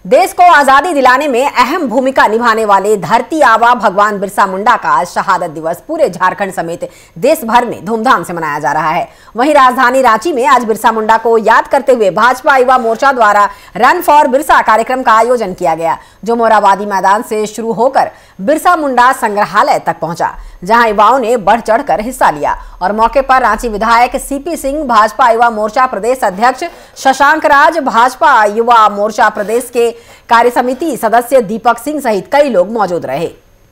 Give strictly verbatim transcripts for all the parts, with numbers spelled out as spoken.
देश को आजादी दिलाने में अहम भूमिका निभाने वाले धरती आबा भगवान बिरसा मुंडा का आज शहादत दिवस पूरे झारखंड समेत देश भर में धूमधाम से मनाया जा रहा है। वहीं राजधानी रांची में आज बिरसा मुंडा को याद करते हुए भाजपा युवा मोर्चा द्वारा रन फॉर बिरसा कार्यक्रम का आयोजन किया गया, जो मोराबादी मैदान से शुरू होकर बिरसा मुंडा संग्रहालय तक पहुंचा, जहां युवाओं ने बढ़ चढ़कर हिस्सा लिया। और मौके पर रांची विधायक सीपी सिंह, भाजपा युवा मोर्चा प्रदेश अध्यक्ष शशांक राज, भाजपा युवा मोर्चा प्रदेश के कार्य समिति सदस्य दीपक सिंह सहित कई लोग मौजूद रहे।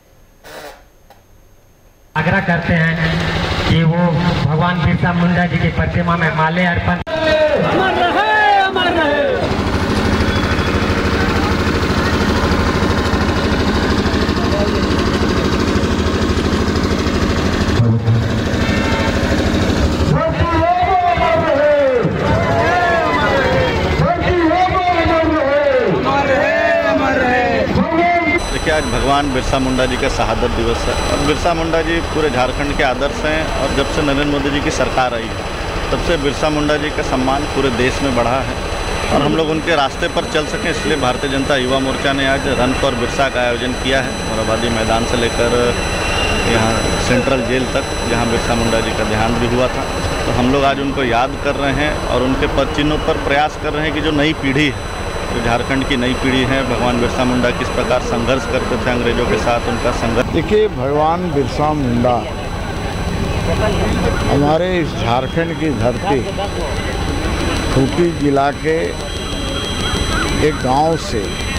आग्रह करते हैं कि वो भगवान बिरसा मुंडा जी की प्रतिमा में माले अर्पण अमर रहे, अमर रहे। आज भगवान बिरसा मुंडा जी का शहादत दिवस है और बिरसा मुंडा जी पूरे झारखंड के आदर्श हैं। और जब से नरेंद्र मोदी जी की सरकार आई है तब से बिरसा मुंडा जी का सम्मान पूरे देश में बढ़ा है और हम लोग उनके रास्ते पर चल सकें, इसलिए भारतीय जनता युवा मोर्चा ने आज रन फॉर बिरसा का आयोजन किया है। मोराबादी मैदान से लेकर यहाँ सेंट्रल जेल तक, जहाँ बिरसा मुंडा जी का देहांत भी हुआ था, तो हम लोग आज उनको याद कर रहे हैं और उनके पद चिन्हों पर प्रयास कर रहे हैं कि जो नई पीढ़ी है, जो झारखंड की नई पीढ़ी है, भगवान बिरसा मुंडा किस प्रकार संघर्ष करते थे अंग्रेजों के साथ, उनका संघर्ष। देखिए, भगवान बिरसा मुंडा हमारे इस झारखंड की धरती खूंटी जिला के एक गांव से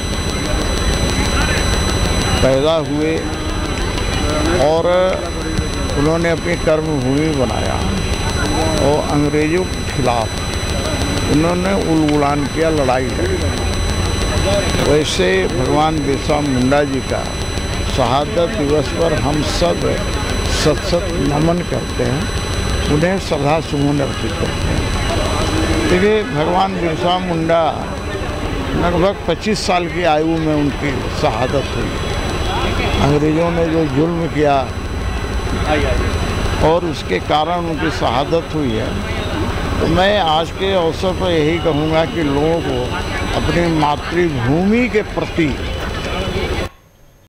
पैदा हुए और उन्होंने अपनी कर्मभूमि बनाया और अंग्रेजों के खिलाफ उन्होंने उलगुलान किया, लड़ाई लड़ी। वैसे भगवान बिरसा मुंडा जी का शहादत दिवस पर हम सब सत सत नमन करते हैं, उन्हें श्रद्धा सुमन अर्पित करते हैं। देखिए, भगवान बिरसा मुंडा लगभग पच्चीस साल की आयु में उनकी शहादत हुई। अंग्रेज़ों ने जो जुल्म किया और उसके कारण उनकी शहादत हुई है, तो मैं आज के अवसर पर यही कहूँगा कि लोगों को अपनी मातृभूमि के प्रति